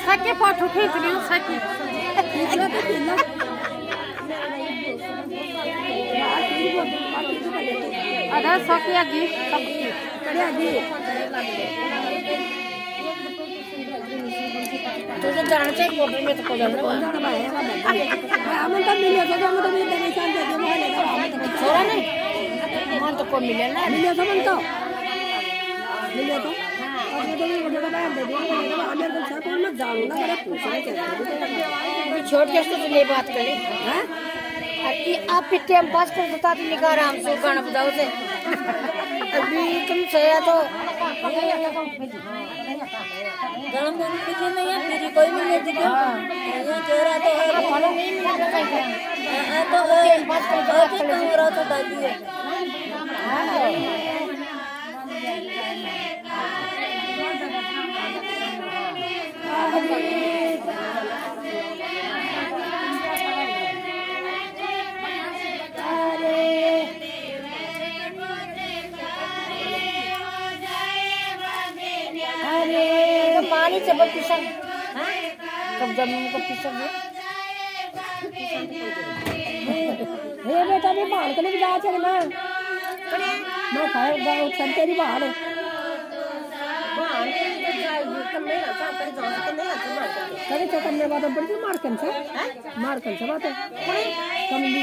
सके फोटो खींच रही हूँ सकी अरे सकिया जी तुझे जाना चाहिए फोटो में तो छोड़ा नहीं मन तो को मिले ना मिले तो मन तो छोड़ के तो नहीं बात करी आप फिर टाइम पास कर देता तो निकाल आराम से गाना बजाओ से अभी तुम सया तो गरम नहीं है फिर कोई भी नहीं दिखे चेहरा तो है नहीं मिलना चाहिए तो टाइम पास कर देता हो रहा तो दादी है पानी से बल पिसन कब जमीन को पिसन हे बेटा भी बाहर के लिए जा चल मैं फायर गांव चलते नहीं बाहर करे तो करने बात बड़ी मारकन से बात है कम ली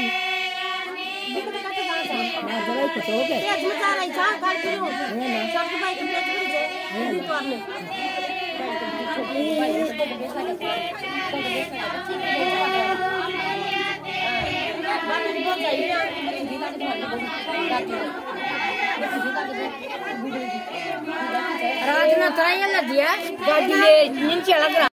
मैं जरा कुछ हो गया तेज में जा रही था काल किलो सब भाई कंप्लीट कर दे तो आपने रात ना तराई लग गया गाड़ी नीचे लग रहा